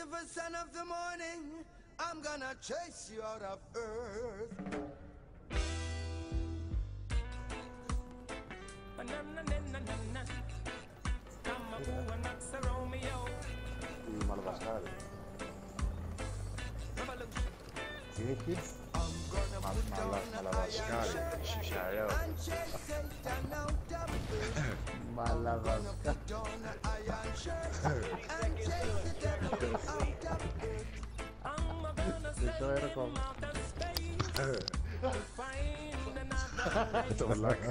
Lucifer, son of the morning, I'm gonna chase you out of earth. Μαλβασάρι. Τι έχει? Μαλαβασκάρι. Σισαρέο. Μαλαβασκάρι. Μισό έργο. Το βλάκα.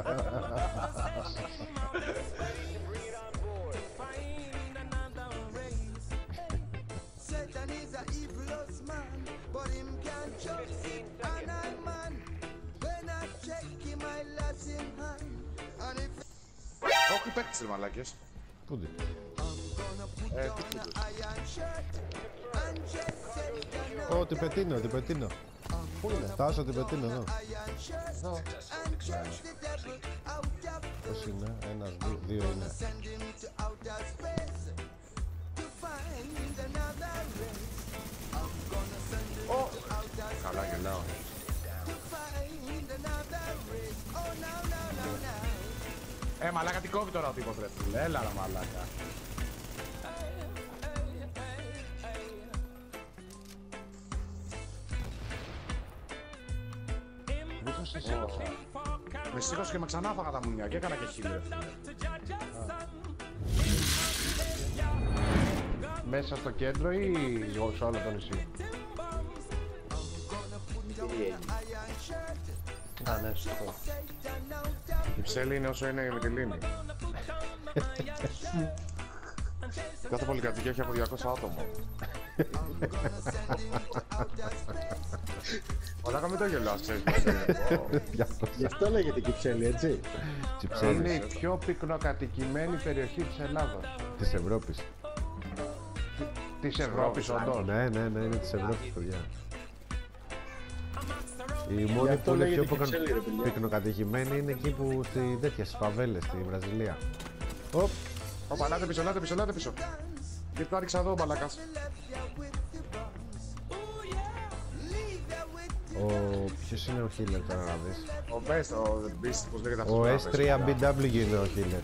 Satan is a evilest man, but him can't trust it, and I man. When I check him, I lost in hand, and if Όχι παίκτης ρε μαλάκες. Πούντι. I'm gonna put on an iron shirt and just Satan out. Ω, την πετίνω, την πετίνω. Πού είναι? Φτάσω, την πετίνω εδώ. Iron shirt and chase the devil out of. Πώς είναι? Ένας, δύο είναι. Send him to outer space to find another race. I'm gonna send him to outer Καλά space γελάω. to find another race. Oh no no no no. Μαλάκα τι κόβει τώρα ο τύπος ρε φίλε. Έλα ρε μαλάκα. Με σήκωσε και με ξανά φάγα τα μουνιά και έκανα και χίλιο. Μέσα στο κέντρο ή σε όλο το νησί? Α, ναι, σωστό. Η ψέλη είναι όσο είναι με τη λίμνη. Κάθε πολυκατοικία έχει από 200 άτομα. Μαλάκα μην το γελάς, ξέρεις. Γι' αυτό λέγεται Κυψέλη, έτσι. Είναι Κυψέλη. η πιο πυκνοκατοικημένη περιοχή της Ελλάδος. Της Ευρώπης. Της Ευρώπης, όντως. Ναι, ναι, ναι, είναι της Ευρώπης, παιδιά. Η μόνη αυτό που είναι λέγεται πιο Κυψέλη, ρε παιδιά. πυκνοκατοικημένη είναι εκεί που στη τέτοια, στις φαβέλες, στη Βραζιλία. Οπ, Ωπα, λάτε πίσω, λάτε πίσω, λάτε πίσω. Γιατί το άριξα εδώ, μαλάκας. ποιος είναι ο Healer τώρα να δεις? Ο Best, ο Beast, πώς λέγεται αυτός. Ο τώρα, Best. S3BW είναι ο Healer.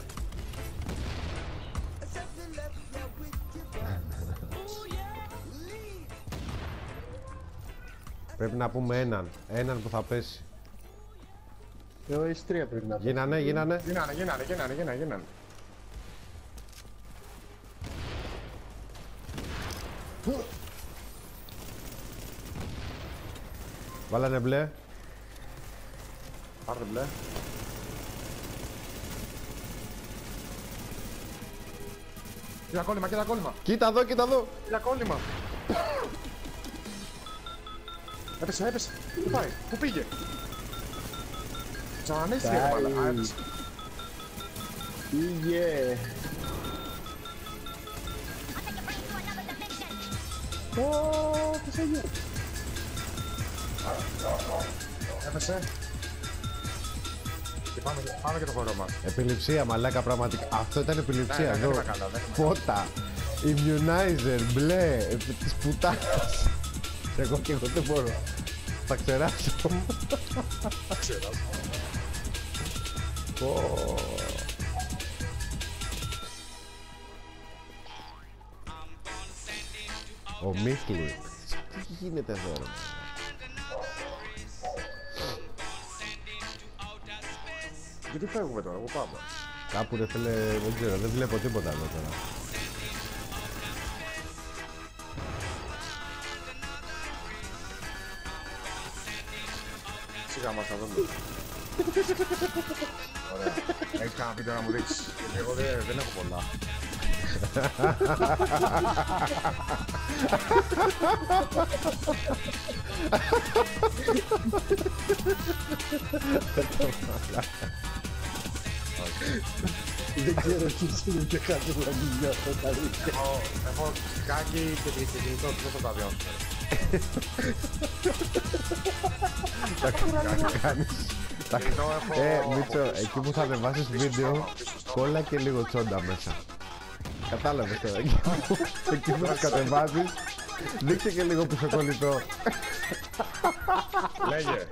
Πρέπει να πούμε έναν που θα πέσει. Ο S3 πρέπει να πει. Γίνανε. Γίνανε. Βάλανε μπλε. Πάρτε μπλε. Κοίτα κόλλημα, κοίτα κόλλημα. Κοίτα εδώ, κοίτα εδώ. Κοίτα κόλλημα. Έπεσε, έπεσε. Πού πάει, πού πήγε. Ξανανέστηκε ρε μαλάκα. Έπεσε. Πήγε. Τι έγινε. Έπεσε. Και πάμε και το χώρο μας. Επιληψία, μαλάκα, πραγματικά. Αυτό ήταν επιληψία. Ναι, δεν εδώ. είμαι καλά, δεν είμαι Φώτα. Immunizer, μπλε. Της πουτάνας. Εγώ και εγώ δεν μπορώ. Θα ξεράσω. Πω. Ο Μίχλι. Τι γίνεται εδώ, ρε. Γιατί φεύγουμε τώρα, πού πάμε. Κάπου ρε φίλε, δεν ξέρω, δεν βλέπω τίποτα εδώ τώρα. Σιγά μας θα δούμε. Ωραία. Έχεις κανένα βίντεο να μου δείξεις. Γιατί εγώ δεν έχω πολλά. Δεν ξέρω ποιος είναι και κάτω να μην νιώθω τα αλήθεια. Έχω σκάκι και κινητό του δεν θα τα βιώσω. Τα κάνεις. Μίτσο, εκεί που θα ανεβάσεις βίντεο, κόλλα και λίγο τσόντα μέσα. Κατάλαβες τώρα, εκεί που θα κατεβάσεις, Δείξε και λίγο πισωκολλητό. Λέγε.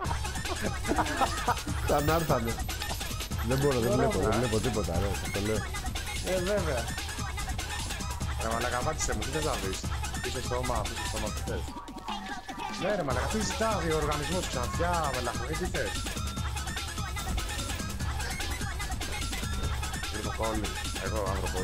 Σαν άρθανε. Δεν μπορώ, δεν βλέπω τίποτα, ρε, το λέω. Βέβαια. Ρε μαλάκα, πάτησε μου, τι θες να δεις. Πίσω στόμα, τι θες. Ναι ρε μαλάκα, τι ζητάει ο οργανισμός σου ξανθιά, μελαχρονή, τι θες. Γρυποκόλλη, εγώ άνθρωπος.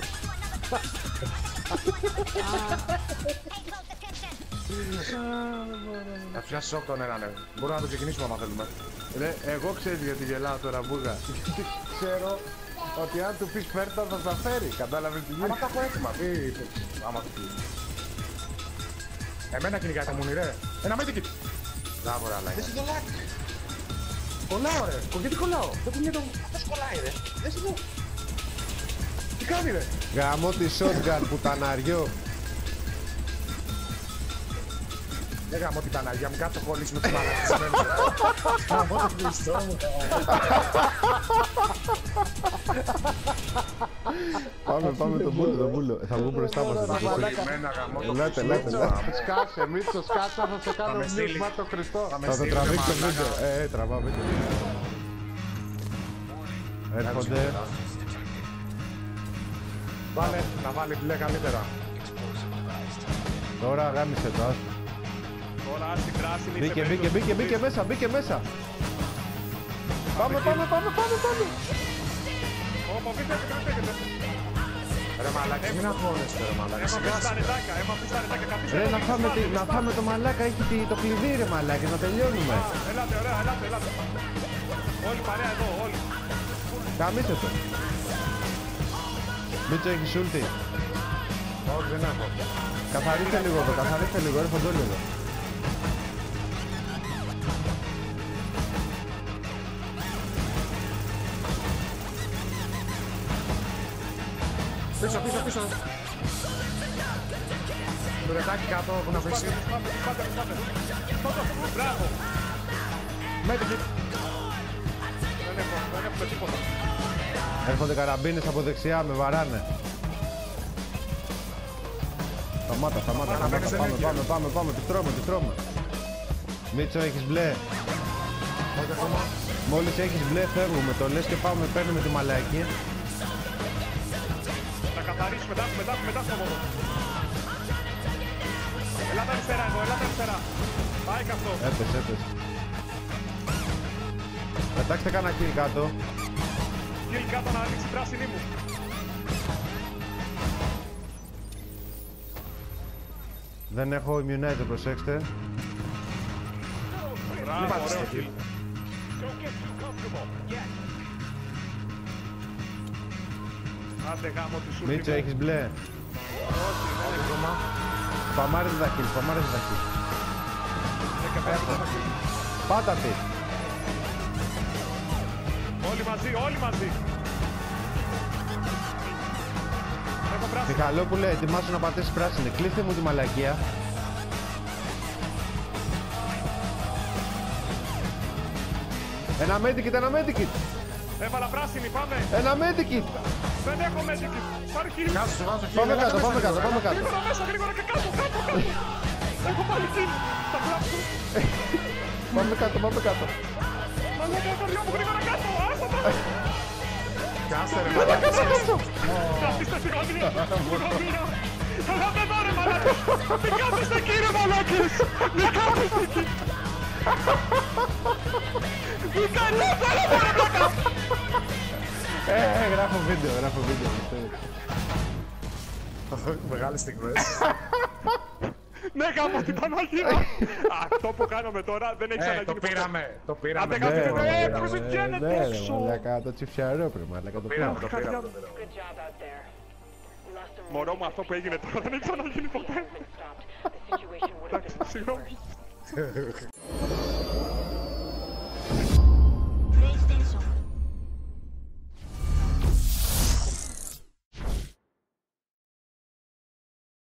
Θα πιάσει σοκ τον έναν, μπορούμε να το ξεκινήσουμε άμα θέλουμε. Ρε, εγώ ξέρεις γιατί γελάω τώρα, Μπούγα. Γιατί ξέρω ότι αν του πεις φέρτα θα τα φέρει. Κατάλαβες τι Άμα γίνεται. τα έχω έτοιμα, τι άμα του πεις. Εμένα κυνηγάει το μουνί ρε. Ένα medikit. Μπράβο ρε αλάγια. Δες το λάκι. Κολλάω ρε. Γιατί κολλάω. Δεν κουνιέται μου. Πώς κολλάει ρε. Δες το. Τι κάνει ρε. Γαμώ τη shotgun πουταναριό. Δεν γαμώ την Παναγία μου, κάτω κολλήσει με την Παναγία. Γαμώ το Χριστό μου. Πάμε τον μπούλο. Θα βγω μπροστά μας. Εμένα γαμώ το Ελάτε. Χριστό μου. Σκάσε, Μίτσο, σκάσε, θα σε κάνω με στείλει. μίσμα το Χριστό. Θα με Θα το στείλει, τραβήξει το μαλάκα. βίντεο. Τραβά βίντεο. Έρχονται. Βάλε, να βάλει μπλε καλύτερα. Τώρα γάμισε το. άστο. Τώρα στην πράσινη. Μπήκε μέσα. Πάμε. Ωπα, μην φεύγετε. Ρε μαλάκα, μην αγχώνεστε ρε μαλάκα. Έμα Σιγά στα ρετάκια, καθίστε. Ρε, να φάμε το μαλάκα, έχει το κλειδί ρε μαλάκα, να τελειώνουμε. Ελάτε, ωραία, ελάτε. Όλοι παρέα εδώ, όλοι. Γαμίσε το. Μίτσο, έχεις ούλτι. Όχι, δεν έχω. Καθαρίστε λίγο, έρχονται όλοι εδώ. Πίσω. Το ρετάκι κάτω που να πέσει. Πάτε. Μπράβο. Medikit. Δεν έχουμε τίποτα. Έρχονται καραμπίνες από δεξιά, με βαράνε. Σταμάτα, πάμε, τις τρώμε. Μίτσο, έχεις μπλε. Όχι ακόμα. Μόλις έχεις μπλε φεύγουμε, το λες και πάμε, παίρνουμε τη μαλακή. Θα καθαρίσουμε, μετά στο βόδο. Ελάτε αριστερά. Πάει και αυτό. Έπεσε. Πετάξτε κάνα kill κάτω. Κιλ κάτω να ανοίξει η πράσινη μου. Δεν έχω immunizer, προσέξτε. Μπράβο, ωραίο εκεί. κιλ. Άντε γάμο τη σου. Μίτσο, έχεις μπλε. Παμάριζε τα kill. Πάτα τη. Όλοι μαζί. Έχω πράσινη. Μιχαλόπουλε, ετοιμάσου να πατήσεις πράσινη. Κλείστε μου τη μαλακία. Ένα medikit. Έβαλα πράσινη, πάμε. Ένα medikit. Δεν έχω medikit. Πάρε kill. Κάτω, σου βάζω Πάμε χίλια, κάτω. Γρήγορα μέσα, γρήγορα και κάτω. Έχω πάλι kill. Θα κλάψω. Πάμε κάτω. Μαλάκα, κοριό μου, γρήγορα κάτω. Άστα τα. Κάστε ρε μαλάκα. Καθίστε στην γωνία. Ελάτε εδώ ρε μαλάκες. Μην κάθεστε εκεί ρε μαλάκες. Μην κάθεστε εκεί. Μην καλέτε ρε μαλάκα. Γράφω βίντεο. Μεγάλες στιγμές. Ναι, γάμο την Παναγία. Αυτό που κάνουμε τώρα δεν έχει Το ξαναγίνει ποτέ. πήραμε. Το πήραμε. Άντε, κάτω, πώς Ναι, βγαίνετε ρε έξω. μαλάκα, το τσιφιαρό πρέπει μαλάκα, το Πήραμε, πήραμε. το πήραμε. Good job out there. You lost some Μωρό μου, αυτό που έγινε τώρα δεν έχει ξαναγίνει ποτέ. stopped. The situation would have been Συγγνώμη.